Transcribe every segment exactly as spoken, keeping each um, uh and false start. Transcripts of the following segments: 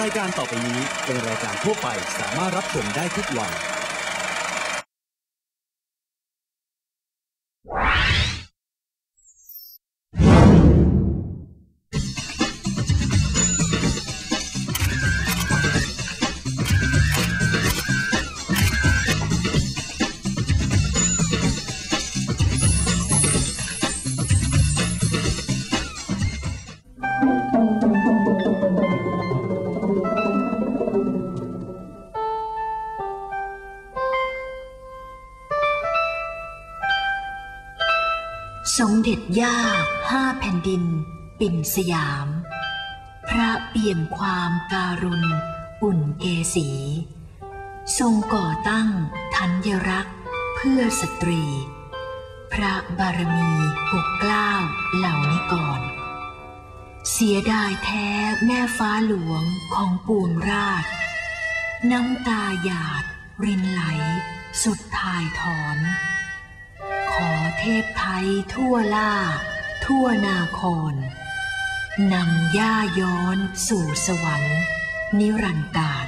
ายการต่อไปนี้เป็นรายการทั่วไปสามารถรับชมได้ทุกวัยสมเด็จย่าห้าแผ่นดินปิ่นสยามพระเปี่ยมความการุณอุ่นเกษีทรงก่อตั้งธัญรักษ์เพื่อสตรีพระบารมีปกเกล้าเหล่านี้ก่อนเสียดายแท้แม่ฟ้าหลวงของปวงราชน้ำตาหยาดรินไหลสุดทายถอนขอเทพไทยทั่วล่าทั่วนาครนำย่าย้อนสู่สวรรค์นิรันดร์กาล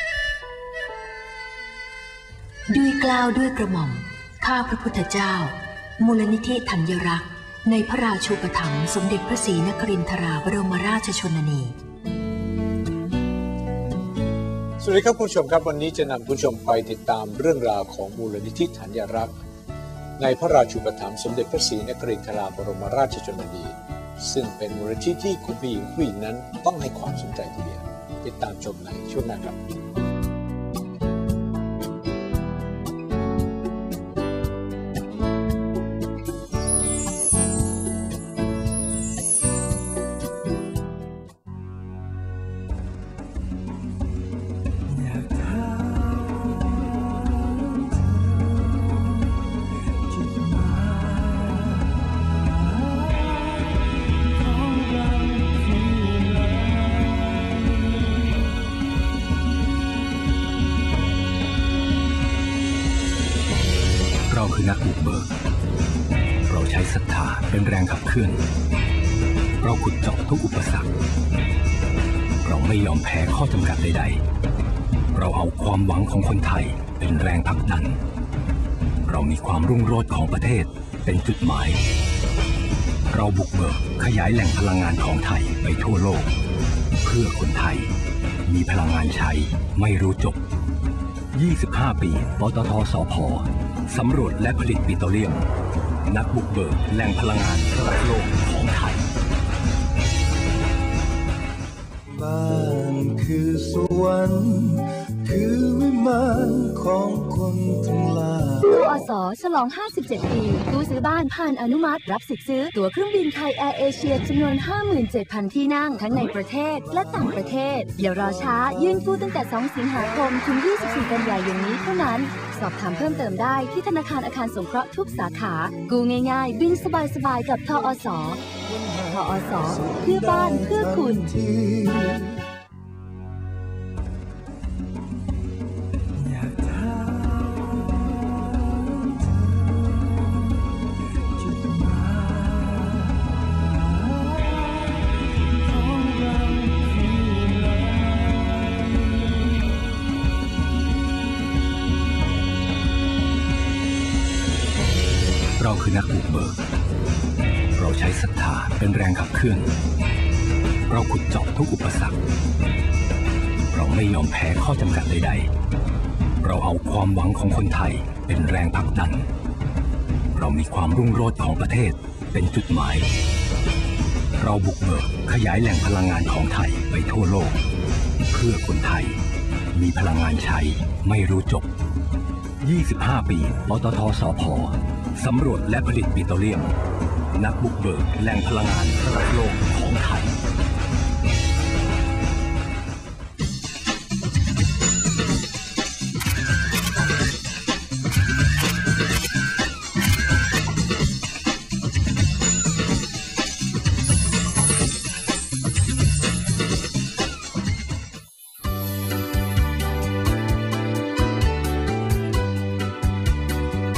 ด้วยเกล้าด้วยกระหม่อมข้าพระพุทธเจ้ามูลนิธิธัญรักษ์ในพระราชูปถัมภ์สมเด็จพระศรีนครินทราบรมราชชนนีสวัสดีครับผู้ชมครับวันนี้จะนำผู้ชมไปติดตามเรื่องราวของมูลนิธิธัญรักษ์ในพระราชูปถัมภ์สมเด็จพระศรีนครินทราบรมราชชนนีซึ่งเป็นมูลนิธิที่คุณผู้หญิงผู้หญิงนั้นต้องให้ความสนใจทีเดียวติดตามชมในช่วงหน้าครับเราคือนักบุกเบิกเราใช้ศรัทธาเป็นแรงขับเคลื่อนเราขุดเจาะทุกอุปสรรคเราไม่ยอมแพ้ข้อจำกัดใดๆเราเอาความหวังของคนไทยเป็นแรงผลักดันเรามีความรุ่งโรจน์ของประเทศเป็นจุดหมายเราบุกเบิกขยายแหล่งพลังงานของไทยไปทั่วโลกเพื่อคนไทยมีพลังงานใช้ไม่รู้จบยี่สิบห้าปีปตท.สผ.สำรวจและผลิตปิโตรเลียมนักบุกเบิกแหล่งพลังงานระดับโลกของไทยบ้านคือสวรรค์คือวิมานของคนทั้งหลายตู้อส.ฉลองห้าสิบเจ็ดปีตู้ซื้อบ้านผ่านอนุมัติรับสิทธิ์ซื้อตั๋วเครื่องบินไทยแอร์เอเชียจำนวน ห้าหมื่นเจ็ดพัน ที่นั่งทั้งในประเทศและต่างประเทศอย่ารอช้ายื่นกู้ตั้งแต่สองสิงหาคมถึงยี่สิบสี่กันยายนนี้เท่านั้นสอบถามเพิ่มเติมได้ที่ธนาคารอาคารสงเคราะห์ทุกสาขากู้ง่ายๆบินสบายๆกับทอส.ทอส.เพื่อบ้านเพื่อคุณเราคือนักบุกเบิกเราใช้ศรัทธาเป็นแรงขับเคลื่อนเราขุดเจาะทุกอุปสรรคเราไม่ยอมแพ้ข้อจำกัดใดๆเราเอาความหวังของคนไทยเป็นแรงผลักดันเรามีความรุ่งโรจน์ของประเทศเป็นจุดหมายเราบุกเบิกขยายแหล่งพลังงานของไทยไปทั่วโลกเพื่อคนไทยมีพลังงานใช้ไม่รู้จบยี่สิบห้าปีปตท.สผ.สำรวจและผลิตปิโตรเลียมนักบุกเบิกแหล่งพลังงานระดับโลกของไทย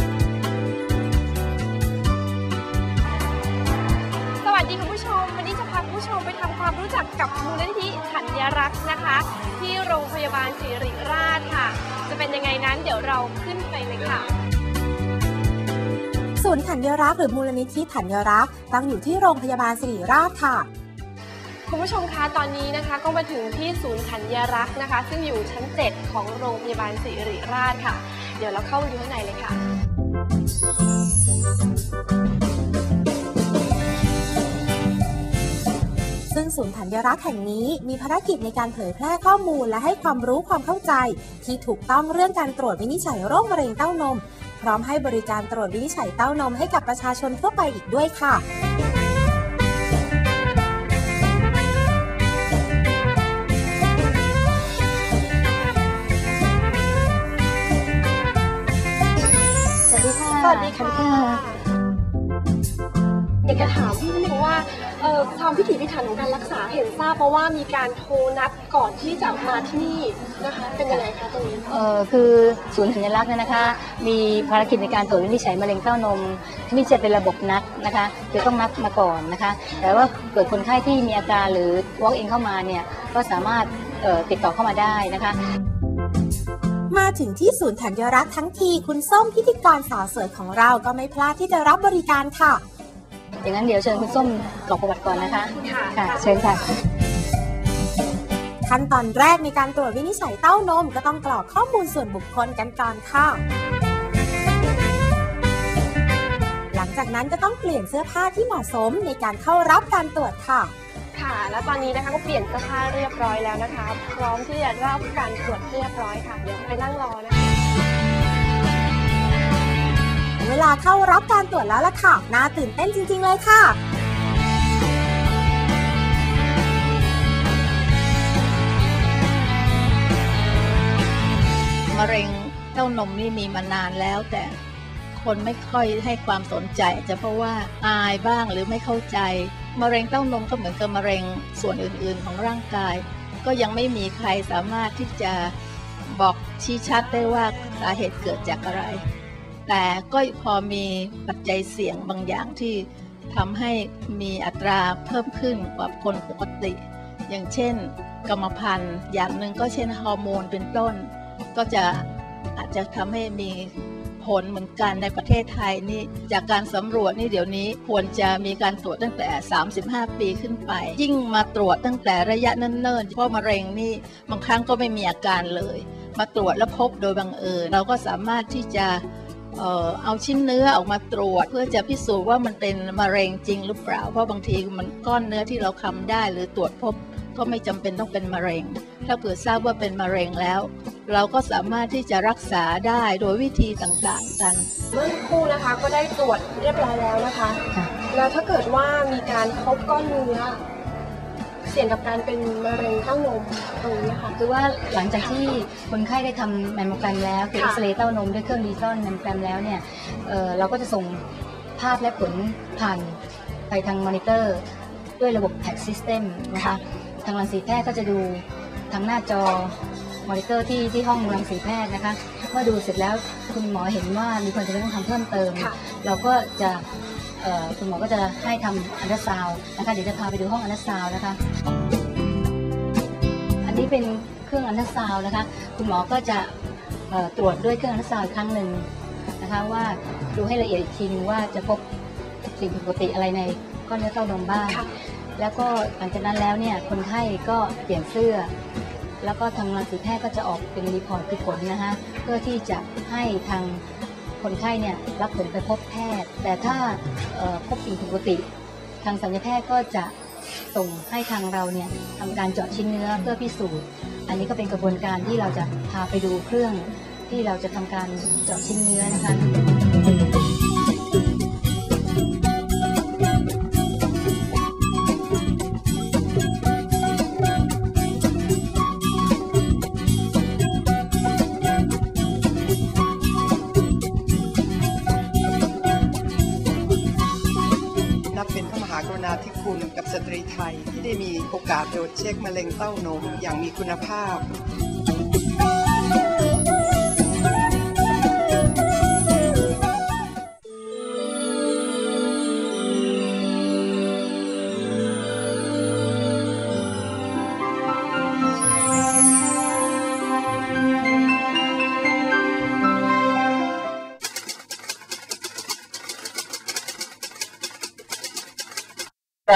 พกับมูลนิธิธัญรักษ์นะคะที่โรงพยาบาลศิริราชค่ะจะเป็นยังไงนั้นเดี๋ยวเราขึ้นไปเลยค่ะศูนย์ธัญรักษ์หรือมูลนิธิธัญรักษ์ตั้งอยู่ที่โรงพยาบาลศิริราชค่ะคุณผู้ชมคะตอนนี้นะคะก็มาถึงที่ศูนย์ธัญรักษ์นะคะซึ่งอยู่ชั้นเจ็ดของโรงพยาบาลศิริราชค่ะเดี๋ยวเราเข้าไปดูข้างในเลยค่ะซึ่งศูนย์ธัญรักษ์แห่งนี้มีภารกิจในการเผยแพร่ข้อมูลและให้ความรู้ความเข้าใจที่ถูกต้องเรื่องการตรวจวินิจฉัยโรคมะเร็งเต้านมพร้อมให้บริการตรวจวินิจฉัยเต้านมให้กับประชาชนทั่วไปอีกด้วยค่ะสวัสดีค่ะสวัสดีค่ะอยากจะถามพี่นิดนึงว่าเอ่อความพิถีพิถันของการรักษาเห็นทราบเพราะว่ามีการโทรนัดก่อนที่จะมาที่นี่นะคะเป็นยังไงคะตรงนี้เอ่อคือศูนย์ธัญรักษ์เนี่ยนะคะมีภารกิจในการตรวจวินิจฉัยมะเร็งเต้านมที่จะเป็นระบบนัดนะคะจะต้องนัดมาก่อนนะคะแต่ว่าเกิดคนไข้ที่มีอาการหรือ walk in เข้ามาเนี่ยก็สามารถเอ่อติดต่อเข้ามาได้นะคะมาถึงที่ศูนย์ธัญรักษ์ทั้งทีคุณส้มพิธีกรสาวสวยของเราก็ไม่พลาดที่จะรับบริการค่ะอย่างนั้นเดี๋ยวเชิญคุณส้มกรอกประวัติก่อนนะคะค่ะเชิญค่ะขั้นตอนแรกในการตรวจวินิจฉัยเต้านมก็ต้องกรอกข้อมูลส่วนบุคคลกันก่อนค่ะหลังจากนั้นก็ต้องเปลี่ยนเสื้อผ้าที่เหมาะสมในการเข้ารับการตรวจค่ะค่ะแล้วตอนนี้นะคะก็เปลี่ยนเสื้อผ้าเรียบร้อยแล้วนะคะพร้อมที่จะรับการตรวจเรียบร้อยค่ะเดี๋ยวไปนั่งรอนะคะเวลาเข้ารับการตรวจแล้วล่ะค่ะน่าตื่นเต้นจริงๆเลยค่ะมะเร็งเต้านมนี่มีมานานแล้วแต่คนไม่ค่อยให้ความสนใจจะเพราะว่าอายบ้างหรือไม่เข้าใจมะเร็งเต้านมก็เหมือนกับมะเร็งส่วนอื่นๆของร่างกายก็ยังไม่มีใครสามารถที่จะบอกชี้ชัดได้ว่าสาเหตุเกิดจากอะไรแต่ก็พอมีปัจจัยเสี่ยงบางอย่างที่ทำให้มีอัตราเพิ่มขึ้นกว่าคนปกติอย่างเช่นกรรมพันธุ์อย่างหนึ่งก็เช่นฮอร์โมนเป็นต้นก็จะอาจจะทำให้มีผลเหมือนกันในประเทศไทยนี่จากการสำรวจนี่เดี๋ยวนี้ควรจะมีการตรวจตั้งแต่สามสิบห้าปีขึ้นไปยิ่งมาตรวจตั้งแต่ระยะเนิ่นๆเพราะมะเร็งนี่บางครั้งก็ไม่มีอาการเลยมาตรวจแล้วพบโดยบังเอิญเราก็สามารถที่จะเอ่อเอาชิ้นเนื้อออกมาตรวจเพื่อจะพิสูจน์ว่ามันเป็นมะเร็งจริงหรือเปล่าเพราะบางทีมันก้อนเนื้อที่เราคำได้หรือตรวจพบก็ไม่จำเป็นต้องเป็นมะเร็งถ้าเผื่อทราบว่าเป็นมะเร็งแล้วเราก็สามารถที่จะรักษาได้โดยวิธีต่างๆกันเมื่อสักครู่นะคะก็ได้ตรวจเรียบร้อยแล้วนะคะแล้วถ้าเกิดว่ามีการพบก้อนเนื้อเสี่ยงกับการเป็นมะเร็งเต้านมตรงนี้ค่ะคือว่าหลังจากที่คนไข้ได้ทำแมมโมแกรมแล้วคือเอ็กซเรย์เต้านมด้วยเครื่องดิจิตอลแมมโมแกรมแล้วเนี่ย เอ่อ เราก็จะส่งภาพและผลผ่านไปทางมอนิเตอร์ด้วยระบบ แท็ก System นะคะทางรังสีแพทย์ก็จะดูทางหน้าจอมอนิเตอร์ที่ที่ห้องรังสีแพทย์นะคะเมื่อดูเสร็จแล้วคุณหมอเห็นว่ามีความจำเป็นต้องทำเพิ่มเติมเราก็จะคุณหมอก็จะให้ทำอัลตราซาวด์นะคะเดี๋ยวจะพาไปดูห้องอัลตราซาวด์นะคะอันนี้เป็นเครื่องอัลตราซาวด์นะคะคุณหมอก็จะตรวจด้วยเครื่องอัลตราซาวด์อีกครั้งหนึ่งนะคะว่าดูให้ละเอียดอีกทีนึงว่าจะพบสิ่งผิดปกติอะไรในก้อนเนื้อเต้านมบ้างแล้วก็หลังจากนั้นแล้วเนี่ยคนไข้ก็เปลี่ยนเสื้อแล้วก็ทางรังสีแพทย์ก็จะออกเป็นรีพอร์ตคือผลนะคะเพื่อที่จะให้ทางคนไข้เนี่ยรับผลไปพบแพทย์แต่ถ้าพบสิ่งผิดปกติทางศัลยแพทย์ก็จะส่งให้ทางเราเนี่ยทำการเจาะชิ้นเนื้อเพื่อพิสูจน์อันนี้ก็เป็นกระบวนการที่เราจะพาไปดูเครื่องที่เราจะทำการเจาะชิ้นเนื้อนะคะที่คุณกับสตรีไทยที่ได้มีโอกาสตรวจเช็คมะเร็งเต้านมอย่างมีคุณภาพเ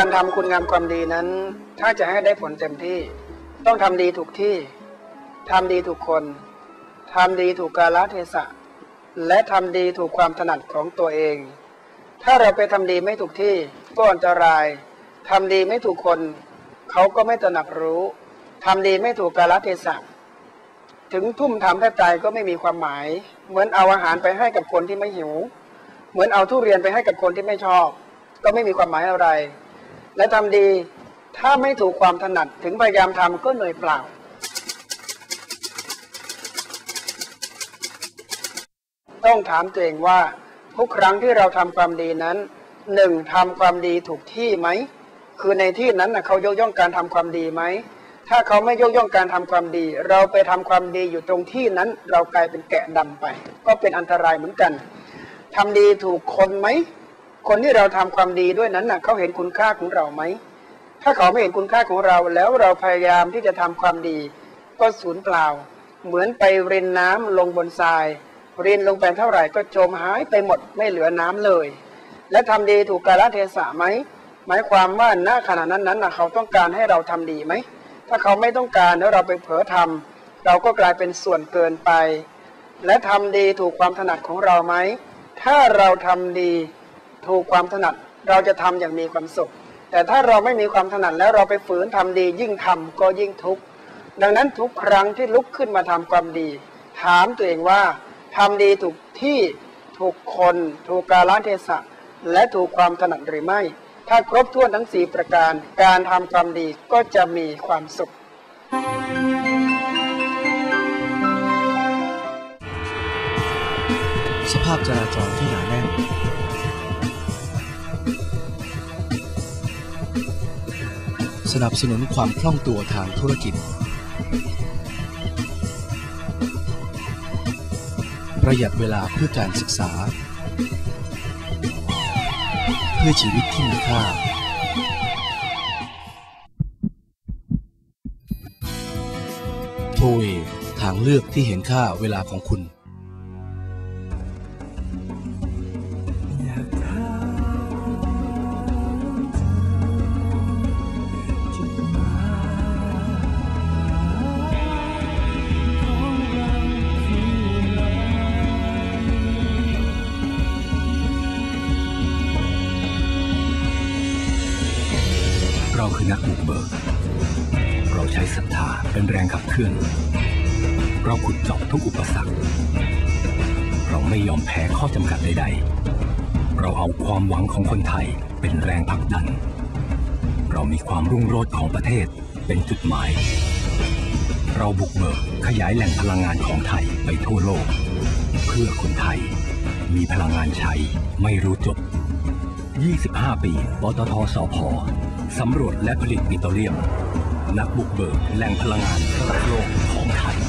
การทำคุณงามความดีนั้นถ้าจะให้ได้ผลเต็มที่ต้องทำดีถูกที่ทำดีถูกคนทำดีถูกกาลเทศะและทำดีถูกความถนัดของตัวเองถ้าเราไปทำดีไม่ถูกที่ก็อันตรายทำดีไม่ถูกคนเขาก็ไม่ตระหนักรู้ทำดีไม่ถูกกาลเทศะถึงทุ่มทำแทบตายก็ไม่มีความหมายเหมือนเอาอาหารไปให้กับคนที่ไม่หิวเหมือนเอาทุเรียนไปให้กับคนที่ไม่ชอบก็ไม่มีความหมายอะไรและทำดีถ้าไม่ถูกความถนัดถึงพยายามทำก็เหนื่อยเปล่าต้องถามตัวเองว่าทุกครั้งที่เราทำความดีนั้นหนึ่งทำความดีถูกที่ไหมคือในที่นั้นนะเขายกย่องการทำความดีไหมถ้าเขาไม่ยกย่องการทำความดีเราไปทำความดีอยู่ตรงที่นั้นเรากลายเป็นแกะดำไปก็เป็นอันตรายเหมือนกันทำดีถูกคนไหมคนที่เราทำความดีด้วยนั้นนะเขาเห็นคุณค่าของเราไหมถ้าเขาไม่เห็นคุณค่าของเราแล้วเราพยายามที่จะทำความดีก็สูญเปล่าเหมือนไปรินน้ำลงบนทรายรินลงไปเท่าไหร่ก็จมหายไปหมดไม่เหลือน้ำเลยและทำดีถูกกาลเทศะไหมหมายความว่าณขณะนั้นนั้นนะเขาต้องการให้เราทำดีไหมถ้าเขาไม่ต้องการแล้วเราไปเผลอทำเราก็กลายเป็นส่วนเกินไปและทำดีถูกความถนัดของเราไหมถ้าเราทำดีถูกความถนัดเราจะทำอย่างมีความสุขแต่ถ้าเราไม่มีความถนัดแล้วเราไปฝืนทำดียิ่งทำก็ยิ่งทุกข์ดังนั้นทุกครั้งที่ลุกขึ้นมาทำความดีถามตัวเองว่าทำดีถูกที่ถูกคนถูกกาลเทศะและถูกความถนัดหรือไม่ถ้าครบถ้วนทั้งสี่ประการการทำความดีก็จะมีความสุขสภาพจราจรที่หนาแน่นสนับสนุนความคล่องตัวทางธุรกิจประหยัดเวลาเพื่อการศึกษาเพื่อชีวิตที่มีค่าโทเวทางเลือกที่เห็นค่าเวลาของคุณเราคือนักบุกเบิกเราใช้ศรัทธาเป็นแรงขับเคลื่อนเราขุดเจาะทุกอุปสรรคเราไม่ยอมแพ้ข้อจำกัดใดๆเราเอาความหวังของคนไทยเป็นแรงผลักดันเรามีความรุ่งโรจน์ของประเทศเป็นจุดหมายเราบุกเบิกขยายแหล่งพลังงานของไทยไปทั่วโลกเพื่อคนไทยมีพลังงานใช้ไม่รู้จบยี่สิบห้าปีปตท.สผ.สำรวจและผลิตปิโตรเลียมนักบุกเบิกแหล่งพลังงานระดับโลกของไทย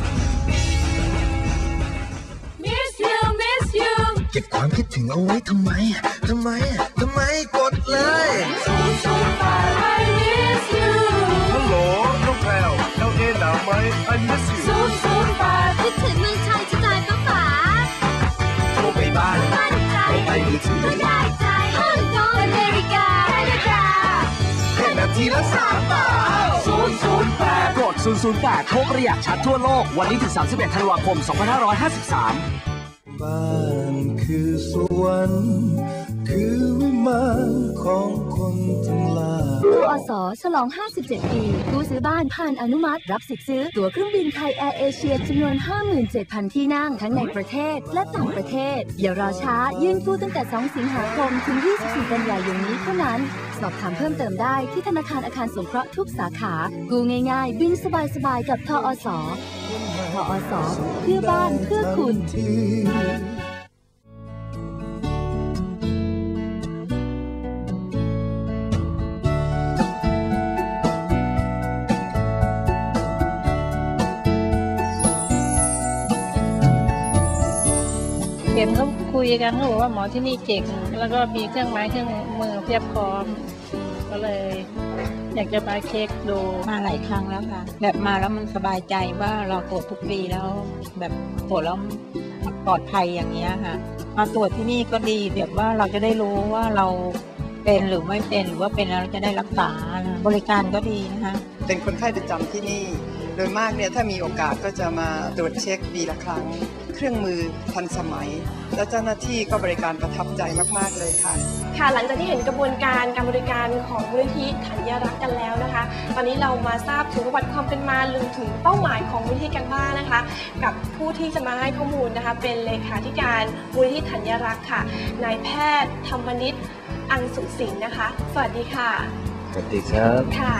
Miss you Miss you เก็บความคิดถึงเอาไว้ทำไมทำไมทำไมกดเลยศูนย์ ศูนย์ แปด I miss you ฮัลโหลน้องแพรวเอลเอหนาวไหม I miss you ศูนย์ ศูนย์ แปดคิดถึงเมืองไทยจะตายก็ป๋าโทรไปบ้านโทรไปมือถือได้ใจฮ่องกงอเมริกาแคนาดาแค่นาทีละสามบาทศูนย์ ศูนย์ แปดกดศูนย์ ศูนย์ แปดโทรประหยัดชัดทั่วโลกวันนี้ถึงสามสิบเอ็ดธันวาคมสองพันห้าร้อยห้าสิบสามบ้านคือสวรรค์คือวิมานของคนทั้งหลายทอส.ฉลองห้าสิบเจ็ดปีกู้ซื้อบ้านผ่านอนุมัติรับสิทธิ์ซื้อตั๋วเครื่องบินไทยแอร์เอเชียจำนวน ห้าหมื่นเจ็ดพัน ที่นั่งทั้งในประเทศและต่างประเทศอย่ารอช้ายื่นกู้ตั้งแต่สองสิงหาคมถึงยี่สิบสี่กันยายนนี้เท่านั้นสอบถามเพิ่มเติมได้ที่ธนาคารอาคารสงเคราะห์ทุกสาขากู้ง่ายๆบินสบายๆกับทอส.ทอส.เพื่อบ้านเพื่อคุณเห็นเขาคุยกันเขาบอกว่าหมอที่นี่เก่งแล้วก็มีเครื่องไม้เครื่องมือเพียบพร้อมก็เลยอยากจะมาเช็คดูมาหลายครั้งแล้วค่ะแบบมาแล้วมันสบายใจว่าเราตรวจทุกปีแล้วแบบตรวจแล้วปลอดภัยอย่างเงี้ยค่ะมาตรวจที่นี่ก็ดีแบบว่าเราจะได้รู้ว่าเราเป็นหรือไม่เป็นหรือว่าเป็นแล้วจะได้รักษาบริการก็ดีนะคะเป็นคนไข้ประจำที่นี่โดยมากเนี่ยถ้ามีโอกาสก็จะมาตรวจเช็คปีละครั้งเครื่องมือทันสมัยและเจ้าหน้าที่ก็บริการประทับใจมากๆเลยค่ะค่ะหลังจากที่เห็นกระบวนการการบริการของมูลนิธิธัญรักษ์กันแล้วนะคะตอนนี้เรามาทราบถึงประวัติความเป็นมาลืมถึงเป้าหมายของมูลนิธิกันบ้างนะคะกับผู้ที่จะมาให้ข้อมูลนะคะเป็นเลขาธิการมูลนิธิธัญรักษ์ค่ะนายแพทย์ธรรมนิตอังสุสิงห์นะคะสวัสดีค่ะสวัสดีครับค่ะ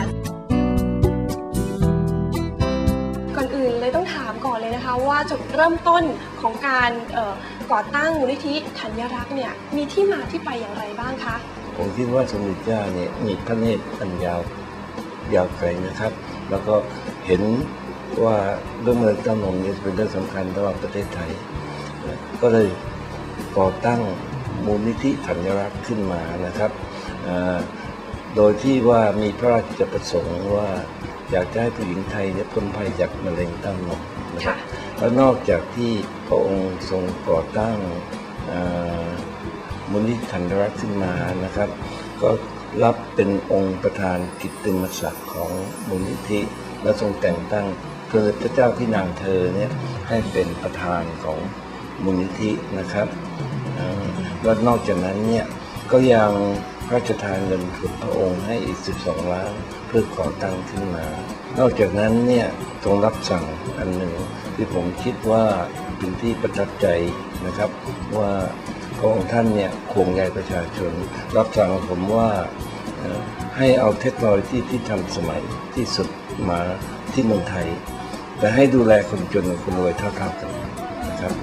ก่อนอื่นเลยต้องถามก่อนเลยนะคะว่าจุดเริ่มต้นของการก่อตั้งมูลนิธิธัญรักษ์เนี่ยมีที่มาที่ไปอย่างไรบ้างคะผมคิดว่าสมเด็จย่าเนี่ยมีพระเนตรอันยาวยาวไกลนะครับแล้วก็เห็นว่าเรื่องมะเร็งเต้านมนี่เป็นเรื่องสำคัญระหว่างประเทศไทยก็เลยก่อตั้งมูลนิธิธัญรักษ์ขึ้นมานะครับโดยที่ว่ามีพระราชประสงค์ว่าอยากจะให้ผู้หญิงไทยเนี่ยพ้นภัยจากมะเร็งเต้านมนะครับแล้วนอกจากที่พระองค์ทรงก่อตั้งมูลนิธิธัญรักษ์ขึ้นมานะครับก็รับเป็นองค์ประธานกิตติมศักดิ์ของมูลนิธิและทรงแต่งตั้งพระเจ้าพี่นางเธอเนี่ยให้เป็นประธานของมูลนิธินะครับแล้วนอกจากนั้นเนี่ยก็ยังพระราชทานเงินทุนพระองค์ให้อีกสิบสองล้านเพื่อก่อตั้งขึ้นมานอกจากนั้นเนี่ยทรงรับสั่งอันหนึ่งที่ผมคิดว่าเป็นที่ประทับใจนะครับว่าพระองค์ท่านเนี่ยห่วงใยประชาชนรับสั่งผมว่าให้เอาเทคโนโลยีที่ทันสมัยที่สุดมาที่เมืองไทยแต่ให้ดูแลคนจนกับคนรวยเท่าๆกันนะครับ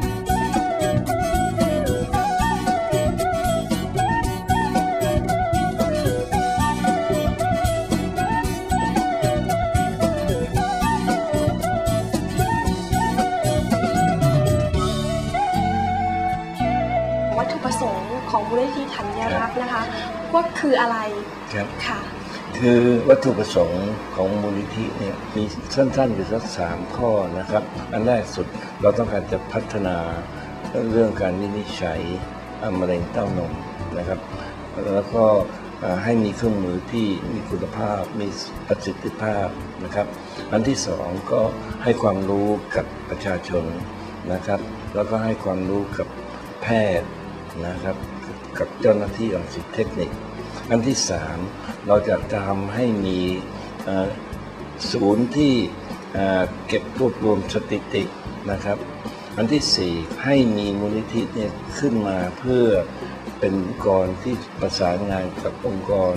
ของมูลนิธิธัญรักษ์นะคะว่าคืออะไรครับค่ะคือวัตถุประสงค์ของมูลนิธิเนี่ยมีสั้นๆอยู่สักสามข้อนะครับอันแรกสุดเราต้องการจะพัฒนาเรื่องการวินิจฉัยมะเร็งเต้านมนะครับแล้วก็ให้มีเครื่องมือที่มีคุณภาพมีประสิทธิภาพนะครับอันที่สองก็ให้ความรู้กับประชาชนนะครับแล้วก็ให้ความรู้กับแพทย์นะครับกับเจ้าหน้าที่องค์สิทธิเทคนิคอันที่สามเราจะทำให้มีศูนย์ที่เก็บรวบรวมสถิตินะครับอันที่สี่ให้มีมูลนิธิเนี่ยขึ้นมาเพื่อเป็นองค์กรที่ประสานงานกับองค์กร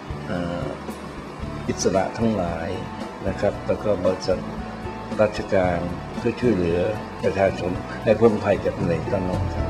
อิสระทั้งหลายนะครับแล้วก็บริษัทราชการเพื่อช่วยเหลือประชาชนให้พ้นภัยจากมะเร็งเต้านมครับ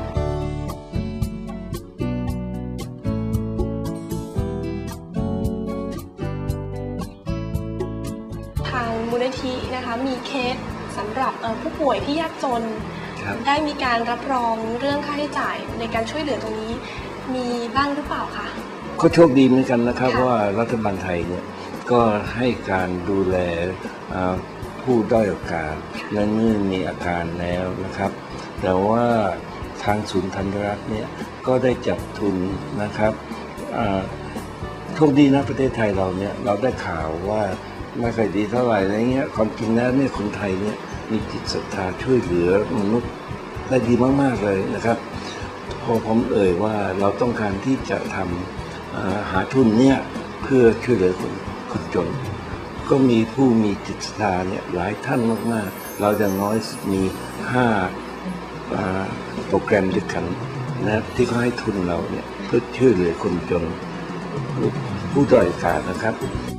มูลนิธินะคะมีเคสสำหรับผู้ป่วยที่ยากจนได้มีการรับรองเรื่องค่าใช้จ่ายในการช่วยเหลือตรงนี้มีบ้างหรือเปล่าคะก็โชคดีเหมือนกันนะครับว่ารัฐบาลไทยเนี่ยก็ให้การดูแลผู้ด้อยโอกาสและเมื่อมีอาการแล้วนะครับแต่ว่าทางศูนย์ธัญรักษ์เนี่ยก็ได้จัดทุนนะครับโชคดีนะประเทศไทยเราเนี่ยเราได้ข่าวว่าไม่ค่อยดีเท่าไหร่อะไรเงี้ยความจริงแล้วเนี่ยคนไทยเนี่ยมีจิตศรัทธาช่วยเหลือมนุษย์ได้ดีมากๆเลยนะครับพอผมเอ่ยว่าเราต้องการที่จะทำหาทุนเนี่ยเพื่อช่วยเหลือคนคนจนก็มีผู้มีจิตศรัทธาเนี่ยหลายท่านมากๆเราอย่างน้อยมีห้าโปรแกรมด้วยกันนะที่เขาให้ทุนเราเนี่ยเพื่อช่วยเหลือคนจนผู้ด้อยโอกาสนะครับ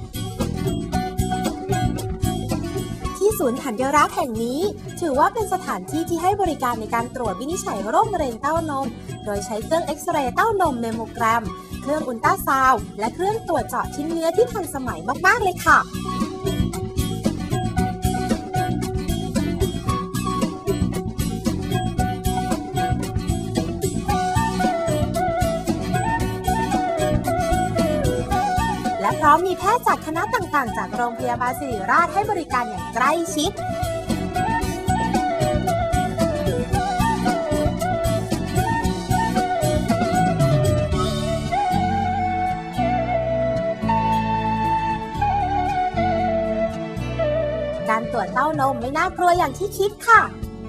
ศูนย์ธัญรักษ์แห่งนี้ถือว่าเป็นสถานที่ที่ให้บริการในการตรวจวินิจฉัยโรคมะเร็งเต้านมโดยใช้เครื่องเอ็กซเรย์เต้านมเมโมแกรมเครื่องอุลตราซาวด์และเครื่องตรวจเจาะชิ้นเนื้อที่ทันสมัยมากๆเลยค่ะและพร้อมมีแพทย์จากคณะต่างๆจากโรงพยาบาลศิริราชให้บริการอย่างใกล้ชิดการตรวจเต้านมไม่น่ากลัวอย่างที่คิดค่ะ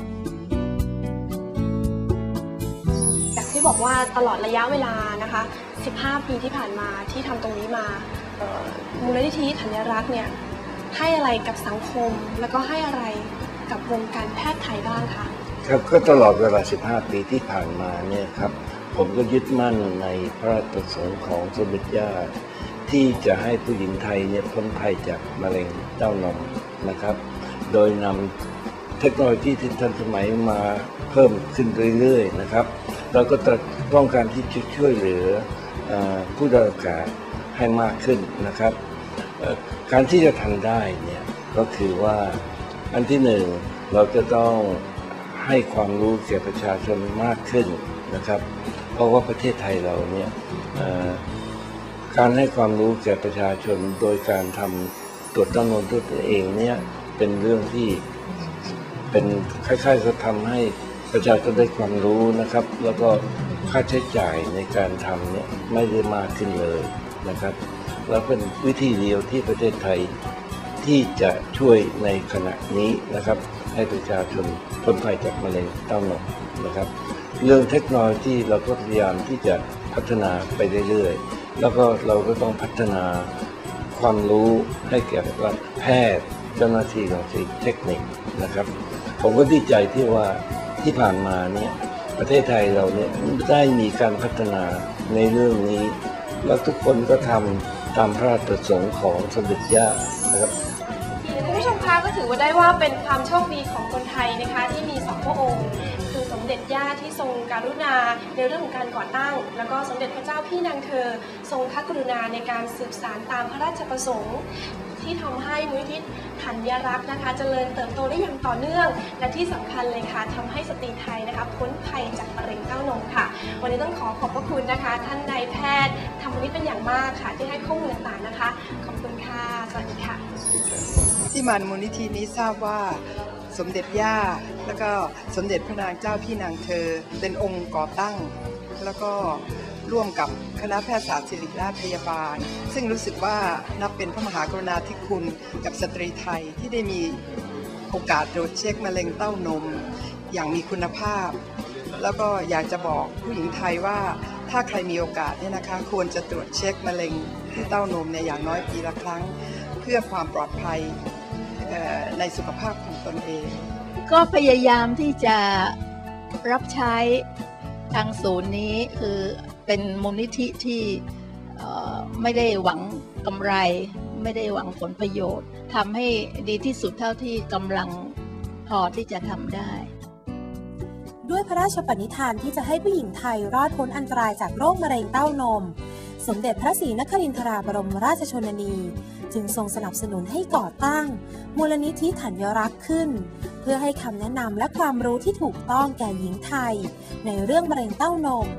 จากที่บอกว่าตลอดระยะเวลานะคะสิบห้าปีที่ผ่านมาที่ทำตรงนี้มามูลนิธิธัญรักษ์เนี่ยให้อะไรกับสังคมแล้วก็ให้อะไรกับวงการแพทย์ไทยบ้างคะครับก็ตลอดเวลาสิบห้าปีที่ผ่านมาเนี่ยครับผมก็ยึดมั่นในพระราชประสงค์ของสมเด็จย่าที่จะให้ผู้หญิงไทยเนี่ยพ้นภัยจากมะเร็งเต้านมนะครับโดยนำเทคโนโลยีที่ทันสมัยมาเพิ่มขึ้นเรื่อยๆนะครับเราก็ต้องการที่จะช่วยเหลือผู้ด้อยโอกาสให้มากขึ้นนะครับการที่จะทำได้เนี่ยก็คือว่าอันที่หนึ่งเราจะต้องให้ความรู้แก่ประชาชนมากขึ้นนะครับเพราะว่าประเทศไทยเราเนี่ยการให้ความรู้แก่ประชาชนโดยการทำตรวจเต้านมด้วยตัวเองเนี่ยเป็นเรื่องที่เป็นคล้ายๆจะทำให้ประชาชนได้ความรู้นะครับแล้วก็ค่าใช้จ่ายในการทำเนี่ยไม่ได้มากขึ้นเลยนะครับแล้วเป็นวิธีเดียวที่ประเทศไทยที่จะช่วยในขณะนี้นะครับให้ประชาชนพ้นภัยจากมะเร็งเต้านมนะครับเรื่องเทคโนโลยีเราก็พยายามที่จะพัฒนาไปเรื่อยๆแล้วก็เราก็ต้องพัฒนาความรู้ให้แก่แพทย์เจ้าหน้าที่ของเทคนิคนะครับผมก็ดีใจที่ว่าที่ผ่านมาเนี่ยประเทศไทยเราเนี่ยได้มีการพัฒนาในเรื่องนี้แล้วทุกคนก็ทำตามพระราชประสงค์ของสมเด็จย่านะครับคุณผู้ชมคะก็ถือว่าได้ว่าเป็นความโชคดีของคนไทยนะคะที่มีสองพระองค์คือสมเด็จย่าที่ทรงกรุณาในเรื่องของการก่อตั้งแล้วก็สมเด็จพระเจ้าพี่นางเธอทรงพระกรุณาในการสืบสานตามพระราชประสงค์ที่ทำให้มูลนิธิธัญรักษ์นะคะเจริญเติบโตได้อย่างต่อเนื่องและที่สำคัญเลยค่ะทำให้สตรีไทยนะคะพ้นภัยจากมะเร็งเต้านมค่ะวันนี้ต้องขอขอบพระคุณนะคะท่านนายแพทย์ธรรมนิตเป็นอย่างมากค่ะที่ให้ข้อมูลต่างๆนะคะขอบคุณค่ะสวัสดีค่ะที่มามูลนิธินี้ทราบว่าสมเด็จย่าแล้วก็สมเด็จพระนางเจ้าพี่นางเธอเป็นองค์ก่อตั้งแล้วก็ร่วมกับคณะแพทยศาสตร์ศิริราชพยาบาลซึ่งรู้สึกว่านับเป็นพระมหากรุณาธิคุณกับสตรีไทยที่ได้มีโอกาสตรวจเช็คมะเร็งเต้านมอย่างมีคุณภาพแล้วก็อยากจะบอกผู้หญิงไทยว่าถ้าใครมีโอกาสเนี่ยนะคะควรจะตรวจเช็คมะเร็งที่เต้านมเนี่ยอย่างน้อยปีละครั้งเพื่อความปลอดภัยในสุขภาพของตนเองก็พยายามที่จะรับใช้ทางศูนย์นี้คือเป็นมูลนิธิที่ไม่ได้หวังกำไรไม่ได้หวังผลประโยชน์ทำให้ดีที่สุดเท่าที่กำลังพอที่จะทำได้ด้วยพระราชปณิธานที่จะให้ผู้หญิงไทยรอดพ้นอันตรายจากโรคมะเร็งเต้านมสมเด็จพระศรีนครินทราบรมราชชนนีจึงทรงสนับสนุนให้ก่อตั้งมูลนิธิธัญรักษ์ขึ้นเพื่อให้คำแนะนำและความรู้ที่ถูกต้องแก่หญิงไทยในเรื่องมะเร็งเต้านม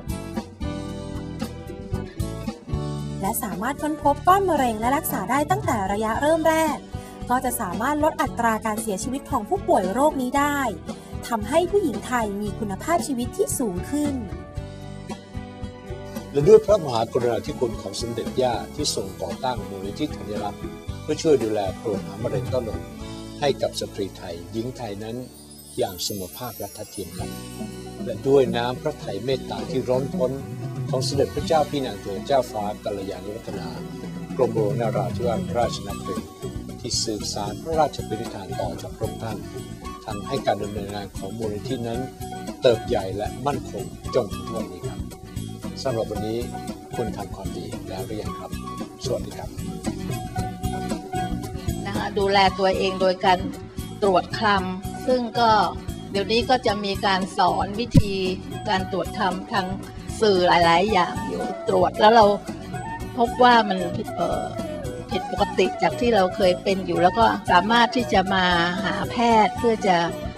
และสามารถค้นพบก้อนมะเร็งและรักษาได้ตั้งแต่ระยะเริ่มแรกก็จะสามารถลดอัตราการเสียชีวิตของผู้ป่วยโรคนี้ได้ทำให้ผู้หญิงไทยมีคุณภาพชีวิตที่สูงขึ้นและด้วยพระมหากรุณาธิคุณของสมเด็จย่าที่ทรงก่อตั้งมูลนิธิธัญรักษ์เพื่อช่วยดูแลตรวจหามะเร็งเต้านมให้กับสตรีไทยหญิงไทยนั้นอย่างเสมอภาคและทัดเทียมกันและด้วยน้ำพระทัยเมตตาที่ร้อนพ้นของสมเด็จพระเจ้าพี่นางเธอเจ้าฟ้ากัลยาณิวัฒนากรมหลวงนราธิวาสราชนครินทร์ที่สืบสานพระราชปณิธานต่อจากพระองค์ท่านทำให้การดำเนินงานของมูลนิธินั้นเติบใหญ่และมั่นคงจนถึงวันนี้ครับสำหรับวันนี้คุณทำความดีแล้วหรือยังครับสวัสดีครับนะคะดูแลตัวเองโดยการตรวจคลำซึ่งก็เดี๋ยวนี้ก็จะมีการสอนวิธีการตรวจคลำทางสื่อหลายๆอย่างอยู่ตรวจแล้วเราพบว่ามันเอ่อผิดปกติจากที่เราเคยเป็นอยู่แล้วก็สามารถที่จะมาหาแพทย์เพื่อจะ